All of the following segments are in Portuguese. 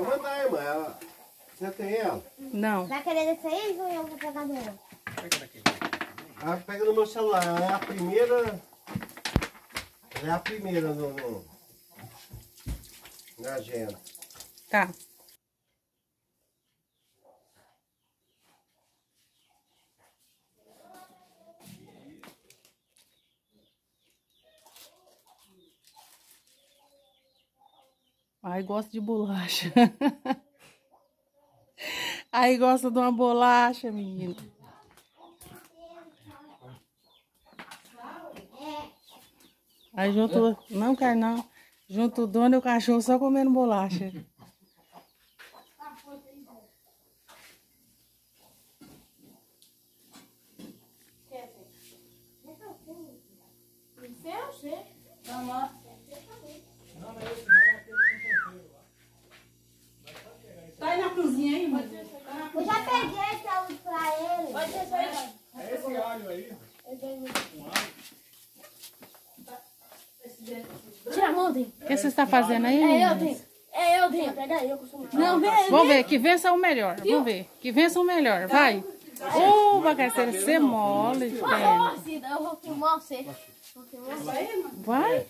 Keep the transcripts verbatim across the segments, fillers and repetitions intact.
Vou mandar, irmã. Ela... Você tem ela? Não. Vai querer desse aí ou eu vou pegar dela? Ah, pega no meu celular. Ela é a primeira. Ela é a primeira no, no... na agenda. Tá. Ai, gosta de bolacha. Aí gosta de uma bolacha, menino. Aí junto... Não quer não. Junto o dono e o cachorro só comendo bolacha. Tá aí na cozinha aí, mãe? Eu já peguei esse alho pra ele. Pode ser só isso. É esse alho aí. Eu dei Tira a mão, Dinho. O que você está fazendo aí, É eu, meninas? Dinho. É eu, Dinho. Pega aí, eu costumo. Não, vem aí. Vamos ver, que vença o melhor. Vamos ver, que vença o melhor. Vai. Ô, bagaceira, você mole, Ô, velho. Cida, eu vou filmar você. Vou filmar você. Vai.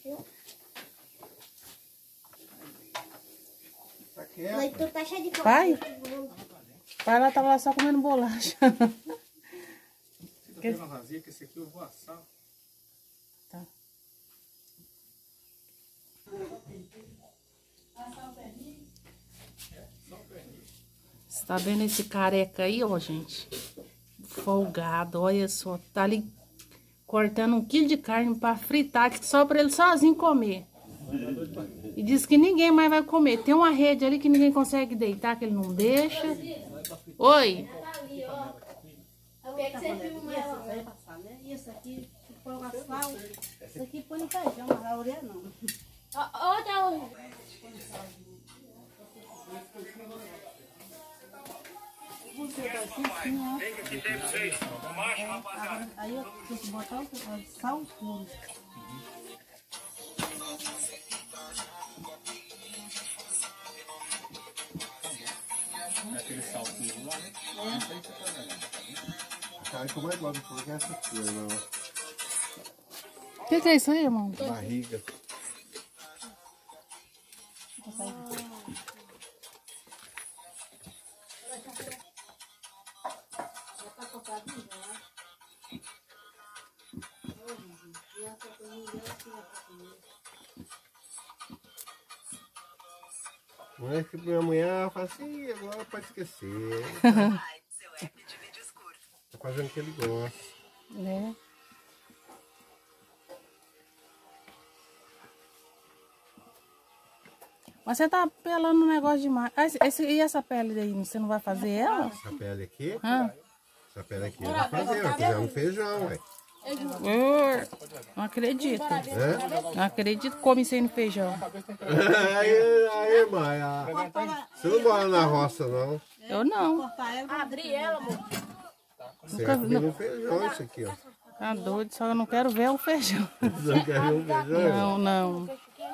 Tá Mas quieto. tu tá cheio de coisa. Vai. Vai lá, tava lá só comendo bolacha. Você tá pegando vazia, que esse aqui eu vou assar. Tá. Você tá vendo esse careca aí, ó, gente? Folgado, olha só. Tá ali cortando um quilo de carne pra fritar, só pra ele sozinho comer. E diz que ninguém mais vai comer. Tem uma rede ali que ninguém consegue deitar, que ele não deixa. Oi. O que é que você filma ela? Vai passar, né? Isso aqui, põe uma sal. Isso aqui põe no feijão, mas a orelha não. Olha o... Você vai assim, assim, ó. Aí eu tenho que botar o sal puro. Aquele saltinho lá, né? É. Isso aí você tá vendo. Cara, que eu mais gosto de comer é essa coisa, não. O que, que é isso aí, irmão? Barriga. Não é que minha mulher fala assim, agora pode esquecer. Tá fazendo o que ele gosta. Né? Mas você tá pelando um negócio demais. Ah, esse, esse- e essa pele daí, você não vai fazer ela? Essa pele aqui, Hã? essa pele aqui eu vou fazer, vai fazer um feijão, ué. Uh, não acredito. É? Não acredito que come isso aí no feijão. Aí, aí, mãe, ah, você não mora na roça, não. Eu não. Abri ela, amor. Você vai comer um feijão isso aqui, ó. Tá doido, só eu não quero ver o feijão. Você não quer ver um feijão? Não, não.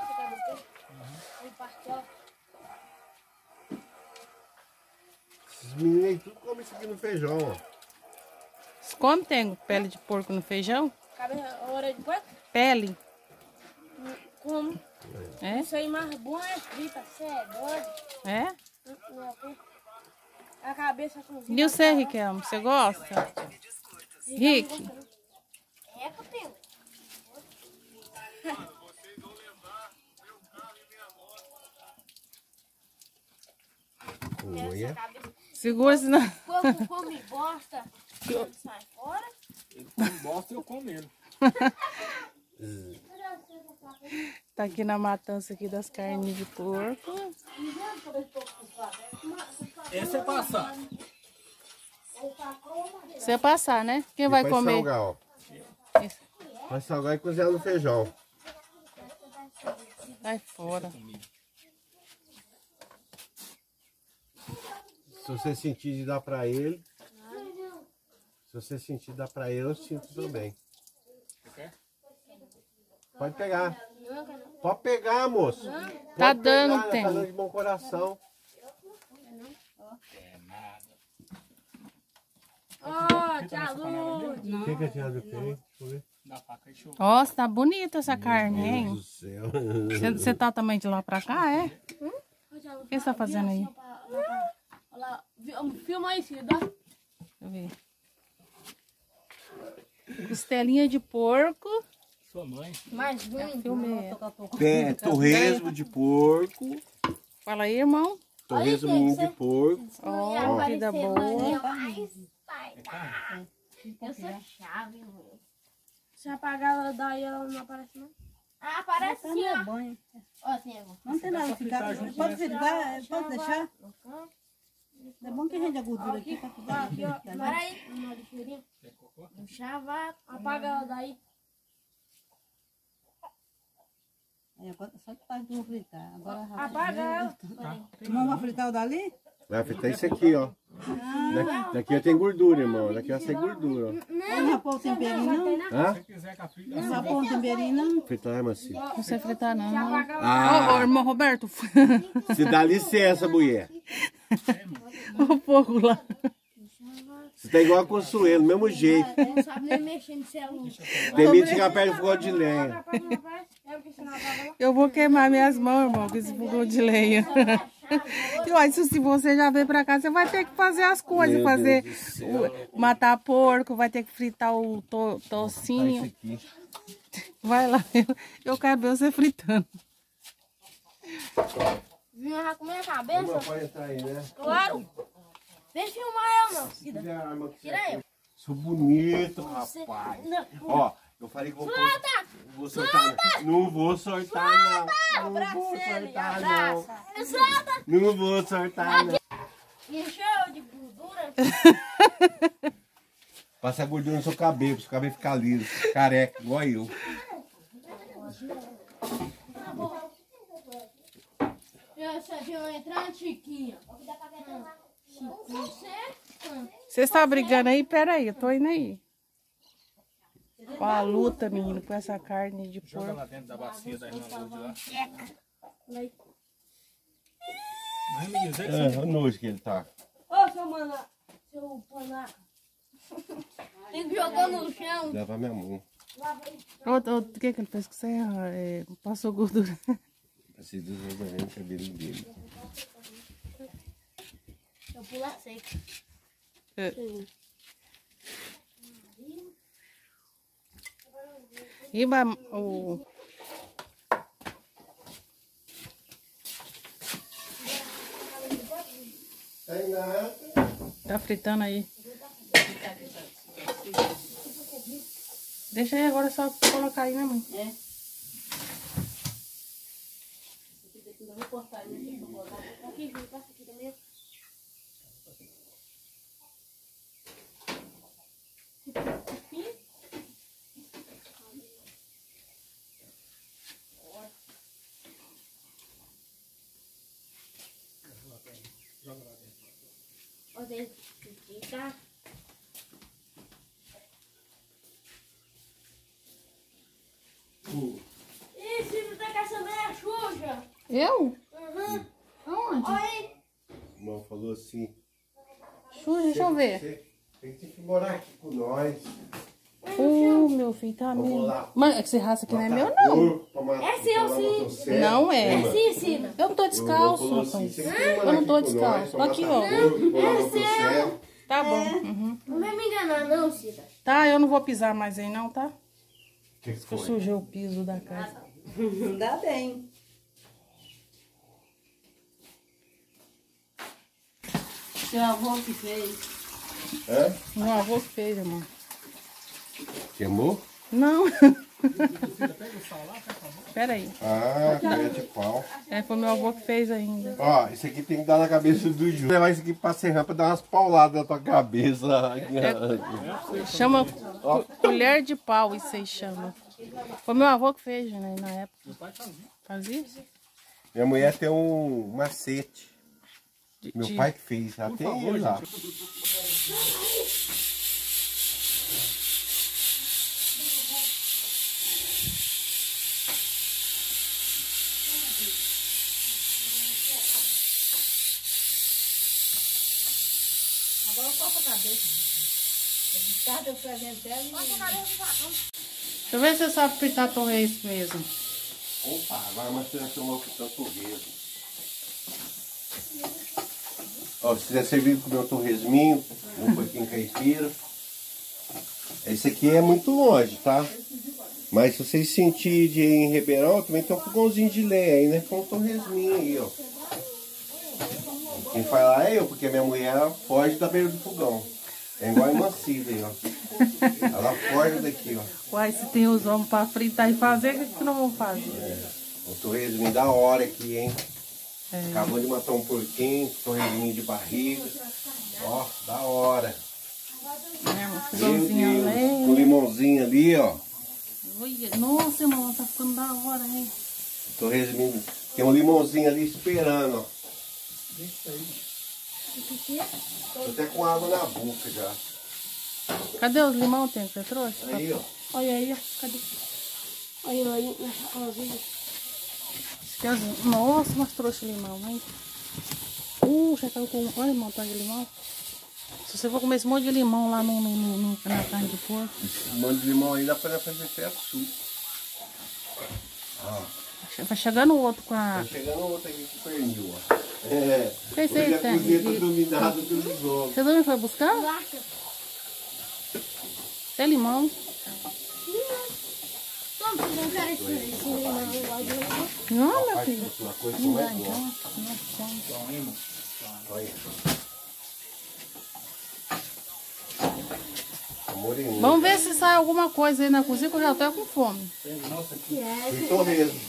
Esses meninos aí tudo comem isso aqui no feijão, ó. Você come, tem pele de porco no feijão? Cabeça, orelha de porco? Pele. Como? É? Isso aí mais bom é frita, você é doido. É? A cabeça cozinha. E o você, Riquelme? Você gosta? Rick? É, Cupim. Olha. Segura senão. Porco come bosta. Ele sai fora. Ele come bosta e eu como ele. Tá aqui na matança aqui das carnes de porco. Esse é passar. Você passar, né? Quem E vai vai comer? salgar, ó. Isso. Vai salgar e cozinhar no feijão. Sai fora. Se você sentir de dar pra ele, se você sentir de dar pra ele, eu sinto também. Você quer? Pode pegar. Não, cara. Pode pegar, moço. Tá Pode dando pegar, tempo. Tá dando de bom coração. Ó, tia Lourdes. O que, que a tia Lourdes fez? Deixa eu ver. Da faca e show. Nossa, tá bonita essa carne, Meu hein? Deus do céu. Você, você tá também de lá pra cá, é? O que você tá fazendo aí? Olha lá, filma aí, filho. Dá. Deixa eu ver. Costelinha de porco. Sua mãe. Mais um. Filmei. É, torresmo de porco. Fala aí, irmão. Torresmo de porco. Ó, vida boa. Eu sou chave, mano. Se apagar ela daí, ela não aparece não. Ah, parece sim, ó. banho. Ó, tem água. Não tem nada, ficar. Pode fritar, pode deixar. É bom que rende a gordura aqui. Tá tudo Aqui, ó. Bora aí, uma lixeirinha. Quer cocô? Um chavaco. Apaga ela daí. Aí, agora só que faz de fritar. Agora Apaga ela. Não vai fritar o dali? Vai fritar isso aqui, ó. Daqui, daqui ó, tem gordura, irmão. Daqui vai ser gordura, ó. Não vai pôr o temperinho, não? Hã? Se quiser com a filha, Não vai pôr o temperinho, não? Fritar é macio. Não precisa fritar, não. Ó, Ah, ô, irmão Roberto. se dá licença, mulher. O fogo lá. Você tá igual a Consuelo, mesmo jeito. Não sabe nem mexer no celular. Tem medo de chegar perto do fogão de lenha. Eu vou queimar minhas mãos, irmão, com esse fogão de lenha. E olha, se se você já veio pra cá, você vai ter que fazer as coisas, Meu fazer Deus do céu. o, matar porco, vai ter que fritar o to, tocinho. Aqui. Vai lá, eu, eu quero ver você fritando. Vinha já comer a cabeça? Uma pode entrar aí, né? Claro. Deixa eu filmar eu, não. Tira, Tira a arma que você tira eu. Sou bonito, rapaz. Não. Ó, eu falei que vou... Solta! Vou soltar. Não vou soltar, não. Não vou soltar, não. Solta. Não vou soltar, não. Encheu de gordura. Passa a gordura no seu cabelo, pro seu cabelo ficar liso. Careca, igual eu. Essa aqui vai entrar, Chiquinha. Você está brigando aí? Pera aí, eu tô indo aí. Com a luta, menino, com essa carne de joga porco. lá dentro da bacia da irmã Lourdes lá. Mas me dizer que É, o nojo que ele tá. Ô, seu mana, seu panaca. Tem que jogar no chão. Leva minha mão. O, o, o que que ele fez com você? Ah, é, passou gordura. Assim, desodorante o cabelo dele. Eu pulo seco. É. Iba, o... Tem nada. Tá fritando aí. Deixa aí agora, só colocar aí, né, mãe? É. Aqui, passa aqui também. Olha, tá? Ih, filho, tá caçando a Xuxa. Eu? Uhum. Aonde? Olha aí. O irmão falou assim. Xuxa, deixa eu ver. Você tem que ter que morar aqui com nós. Ô, meu filho, tá Vamos mesmo. lá. Mas esse raça aqui não é meu, Matar não. porco pra matar- É seu, pra matar sim. o cérebro. Não é. Lembra? Sim, sim. Eu não tô O irmão descalço, falou assim, rapaz. você tem que morar Eu não aqui tô com descalço. nós, pra Aqui, matar ó. porco, pra matar o cérebro. Tá bom. Uhum. Não vai me enganar, não, Cida. Tá, eu não vou pisar mais aí, não, tá? Que que Eu foi? sujei o piso da casa. Não dá bem. Seu avô que fez. Hã? Meu avô que fez, irmão. Queimou? Não. Pera aí. Ah, colher de pau. É, foi meu avô que fez ainda. Ó, isso aqui tem que dar na cabeça do Ju. Levar isso aqui pra serrar pra dar umas pauladas na tua cabeça. Chama co- colher de pau, isso aí chama. Foi meu avô que fez, né, na época. Fazia isso? Minha mulher tem um macete. De- Meu de- pai que fez, já tem ele lá. Agora corta a cabeça. Descarta o fermentelo e... Corta a cabeça do facão. Deixa eu ver se você sabe fritar torresmo mesmo. Opa, agora mas você já tomou que tanto torresmo. Ó, se quiser servir com o meu torresminho, um pouquinho caipira. Esse aqui é muito longe, tá? Mas se vocês sentirem de ir em Ribeirão, também tem um fogãozinho de lenha aí, né? Com um torresminho aí, ó. Quem faz lá é eu, porque minha mulher foge da beira do fogão. É igual a Emancida aí, ó. Ela foge daqui, ó. Uai, se tem os homens pra fritar e fazer, o que que não vão fazer? É, o torresminho da hora aqui, hein? É. Acabou de matar um porquinho, torresminho de barriga. Ó, da hora. É, um Meu fogãozinho Deus, além. com limãozinho ali, ó. Olha, nossa, irmão, tá ficando da hora, hein? Torresminho. Tem um limãozinho ali esperando, ó. Tô até com água na boca já. Cadê os limão, tem que você trouxe? Aí, ó. Olha aí, ó. Cadê? Olha aí, na sacolzinha. Esquece. Nossa, mas trouxe limão, hein? Uh, já caiu com... Olha, irmão, tá de limão. Se você for comer esse monte de limão lá no, no, no, no- na carne de porco. Esse monte de limão aí dá pra fazer até suco. Ó. Vai chegando o outro com a... Tá chegando outro aqui com pernil, ó. É. Que isso aí Hoje a tem? cozinha tá dominada pelos homens. Você também foi buscar? Vaca. Tem limão. Toma, você não quer esse esse limão igual de limão? Não, meu Faz filho. uma coisa Não como é dá, bom. então. Não come. Bom, hein, irmão? Olha. Amorinho. Vamos ver se sai alguma coisa aí na cozinha, que eu já tô com fome. Nossa, aqui. De torresmo.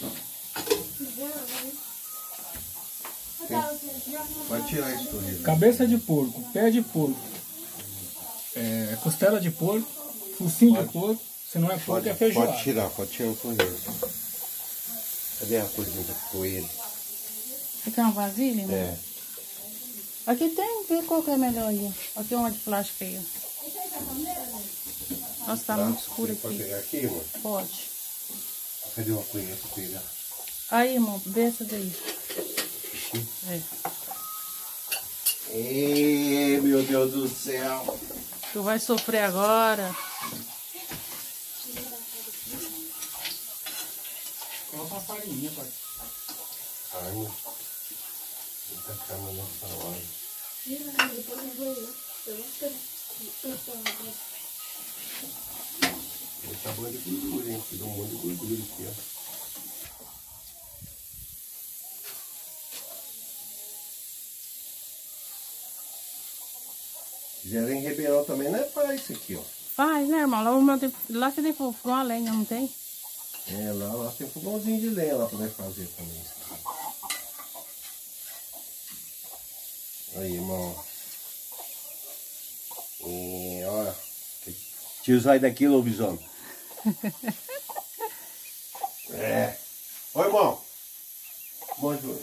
Pode tirar esse torresmo. Cabeça de porco, pé de porco, é, costela de porco, focinho de porco. Se não é porco, Pode, é feijoada. pode tirar, pode tirar o torresmo. Cadê a coisinha da coelho? Você quer uma vasilha, irmão? É. Aqui tem, vê qual que é melhor aí. Ó. Aqui é uma de plástico aí, ó. Nossa, tá muito escuro Pode aqui. pegar aqui, irmão? Pode. Cadê uma coelhinha pra pegar? Aí, irmão, vê essa daí. É. Ê, meu Deus do céu. Tu vai sofrer agora. Coloca uma farinha, pai. Carne. Muita carne nessa hora. Muita boa de gordura, hein? Deu um monte de gordura aqui, ó. Se quiser em Ribeirão também, não é para isso aqui, ó. Faz, né, irmão? Lá, o meu tem- lá você tem fogão a lenha, não tem? É, lá, lá tem fogãozinho de lenha lá pra nós fazer também. Isso aqui. Aí, irmão. E, ó. Tio, sai daqui, lobisomem. É. Oi, irmão. Bom, Júlio.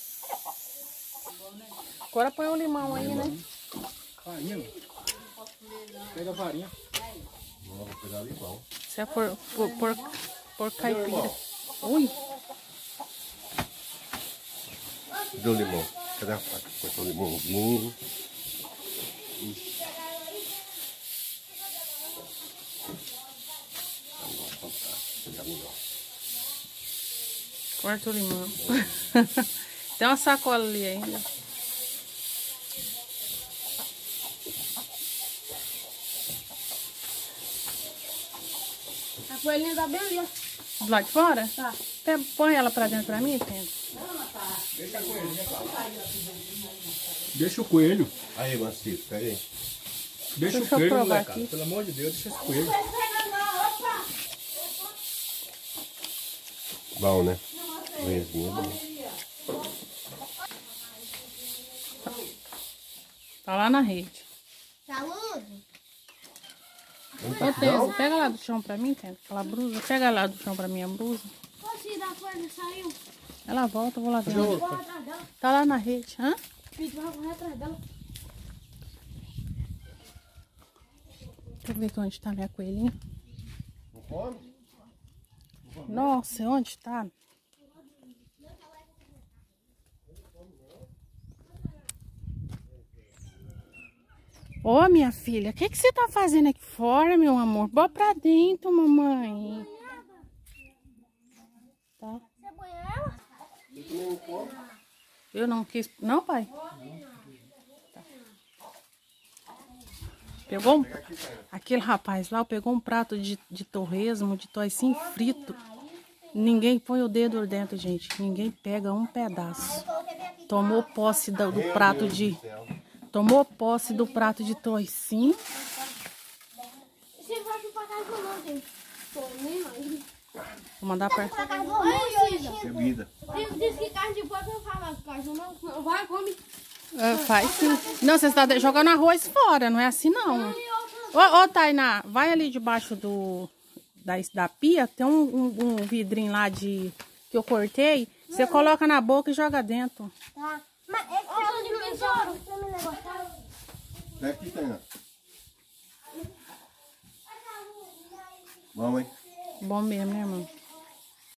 Agora põe o limão aí, né? Farinha, mano. Pega a farinha. Vou pegar limão. Isso é por, por, por, por caipira. Ui, Cadê o limão? Cadê a faca? Botou o limãozinho. corta o limão. Tem uma sacola ali ainda. A coelhinha tá bem ali, ó. Do lado de fora? Tá. Pé- Põe ela pra dentro pra mim, Pedro. Deixa o coelho. Aí, Mancito, pega aí. Deixa, Deixa o eu coelho, provar molecada. aqui. Pelo amor de Deus, deixa esse coelho. Bom, né? Torresminho é bom. Tá lá na rede. Saúde. Ô, Teso, pega lá do chão pra mim, Pedro. Aquela blusa. Pega lá do chão pra mim a blusa. Posso ir da coisa? Saiu. Ela volta, eu vou lá ver. Vou onde- correr atrás dela. Tá lá na rede, hã? Pedro vai correr atrás dela. Deixa eu ver aqui onde tá minha coelhinha. Não come? Nossa, onde tá? Ô, minha filha, o que, que você tá fazendo aqui fora, meu amor? Bora pra dentro, mamãe. Tá? Você põe ela? Eu não quis... Não, pai? Tá. Pegou um... Aquele rapaz lá pegou um prato de, de torresmo, de toicinho frito. Ninguém põe o dedo dentro, gente. Ninguém pega um pedaço. Tomou posse do, do prato de... Tomou posse do prato de toicinho. Você vai pra casa do não, gente. Tô nem aí. Vou mandar pra... Pra casa do não, Cida. Bebida. Diz que carne de porco não fala casa do não. Não vai, come. Ah, faz sim. Não, você está jogando arroz fora, não é assim não. Ô, ô Tainá, vai ali debaixo do da, da pia, tem um, um, um vidrinho lá de que eu cortei. Você coloca na boca e joga dentro. Tá. Mas esse é o de besouro. Você me negociar? Pega aqui, Tainá. Vamos, hein? Bom mesmo, né, irmão?